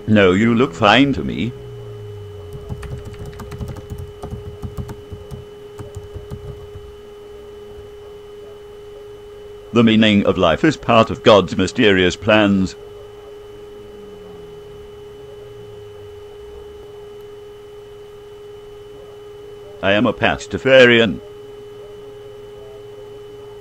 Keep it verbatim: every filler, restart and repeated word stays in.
No, you look fine to me. The meaning of life is part of God's mysterious plans. I am a Pastafarian.